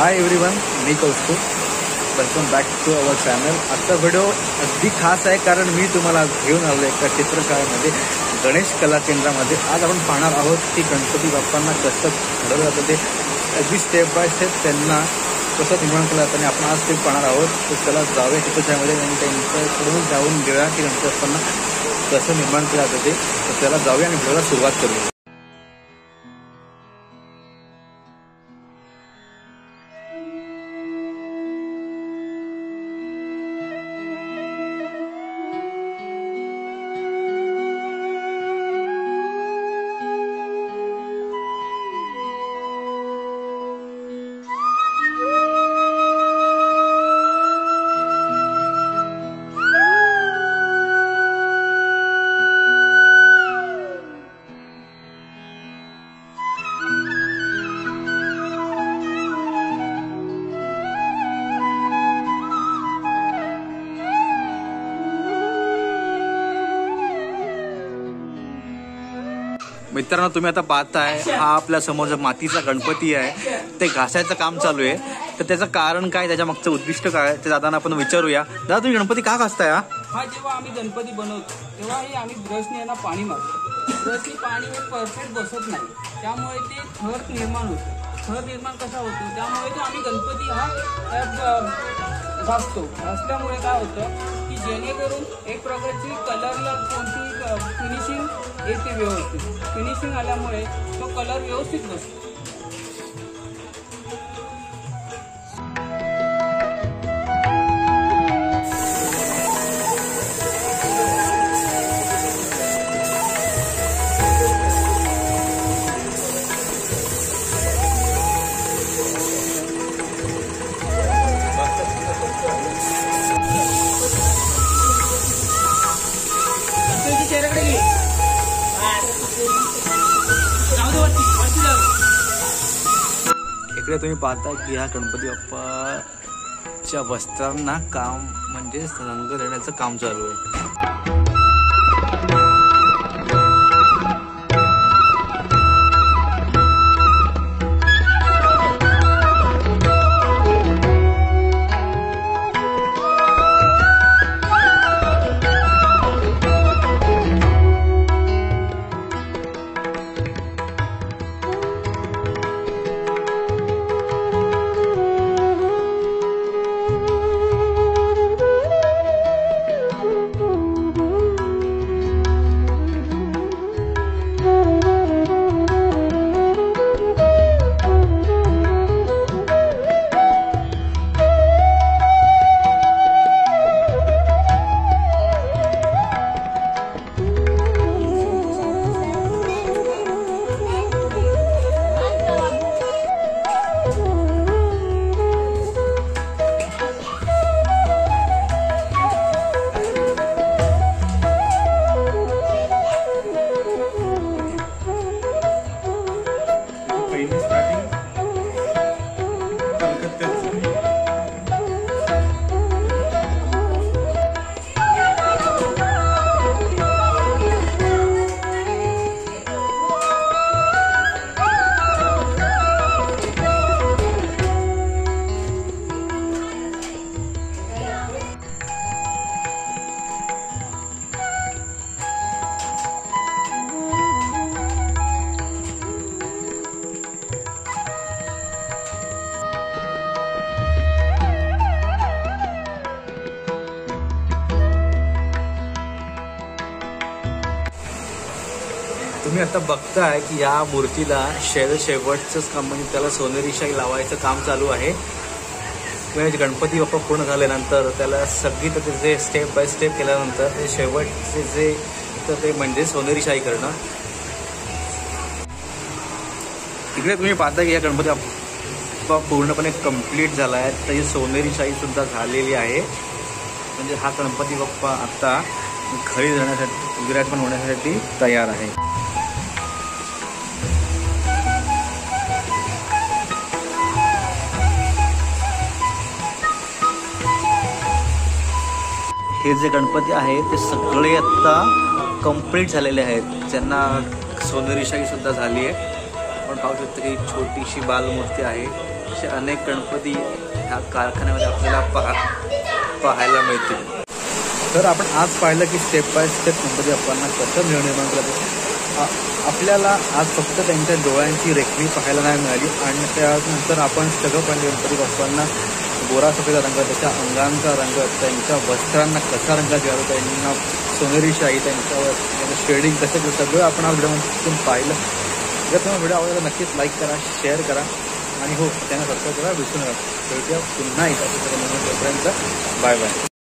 हाय everyone, मी Kaustubh. Welcome back to our channel. आजचा video अगदी खास आहे कारण मी तुम्हाला घेऊन आलो एका चित्रशाळेमध्ये, गणेश कला केंद्रामध्ये. आज आपण पाहणार आहोत की गणपती बाप्पांना कसं घडवलं जातं, ते अगदी स्टेप बाय स्टेप त्यांना कसं निर्माण केलं जातं आणि आपण आज ते पाहणार आहोत. तर त्याला जाऊया चित्रशाळेमध्ये आणि त्यांच्याकडून जाऊन घेऊया की गणपती बाप्पांना कसं निर्माण केलं जातं ते. तर त्याला जाऊया आणि व्हिडिओला सुरुवात करूया. मित्रांनो, तुम्ही आता पाहताय हा आपल्या समोरचा मातीचा गणपती आहे. ते घासायचं काम चालू आहे. तर त्याचं कारण काय, त्याच्या मागचं उद्दिष्ट काय ते दादांना आपण विचारूया. दादा, तुम्ही गणपती का घासताय? हा जेव्हा आम्ही गणपती बनवतो तेव्हाही आम्ही ब्रशने यांना पाणी मारतो. ब्रशने पाणी हे परफेक्ट बसत नाही, त्यामुळे ते थर निर्माण होतो. थर निर्माण कसा होतो, त्यामुळे तो आम्ही गणपती हा घासतो. घासल्यामुळे काय होतं की जेणेकरून एक प्रकारची कलरला कोणती फिनिशिंग येते, व्यवस्थित फिनिशिंग आल्यामुळे तो कलर व्यवस्थित बसतो. इकडे तुम्ही पाहताय की ह्या गणपती बाप्पाच्या वस्त्रांना काम म्हणजे रंग देण्याचं काम चालू आहे. तुम्ही आता बघताय की या मूर्तीला शेवटचंच काम म्हणजे त्याला सोनेरी शाई लावायचं काम चालू आहे. म्हणजे गणपती बाप्पा पूर्ण झाल्यानंतर त्याला सगळी त्याचे स्टेप बाय स्टेप केल्यानंतर ते शेवटचे जे तर ते म्हणजे सोनेरी शाई करणं. इकडे तुम्ही पाहता की या गणपती बाप्पा पूर्णपणे कंप्लीट झाला आहे. त्याची सोनेरी शाई सुद्धा झालेली आहे. म्हणजे हा गणपती बाप्पा आता घरी जाण्यासाठी विराजमान होण्यासाठी तयार आहे. हे जे गणपती आहे ते सगळे आता कंप्लीट झालेले आहेत. ज्यांना सोनेरी शाही सुद्धा झाली आहे. आपण पाहू शकतो की छोटीशी बालमूर्ती आहे. असे अनेक गणपती ह्या कारखान्यामध्ये आपल्याला पाहायला मिळतील. तर आपण आज पाहिलं की स्टेप बाय स्टेप गणपती बाप्पांना कसं निर्माण केलं. आपल्याला आज फक्त त्यांच्या डोळ्यांची रेखणी पाहायला नाही मिळाली आणि त्यानंतर आपण सगळं पाहिलं गणपती बाप्पांना गोरा सफेद रंग, त्याच्या अंगांचा रंग, त्यांच्या वस्त्रांना कसा रंग द्यावा, त्यांना सोनेरी शाही, त्यांच्यावर शेडिंग कसं केलं, सगळं आपण आज व्हिडिओमधून पाहिलं. जर तुम्हाला व्हिडिओ आवडला तर नक्कीच लाईक करा, शेअर करा आणि हो त्यांना सबस्क्राईब करा. विसरू नका. भेटूया पुन्हा एकदा. Bye bye.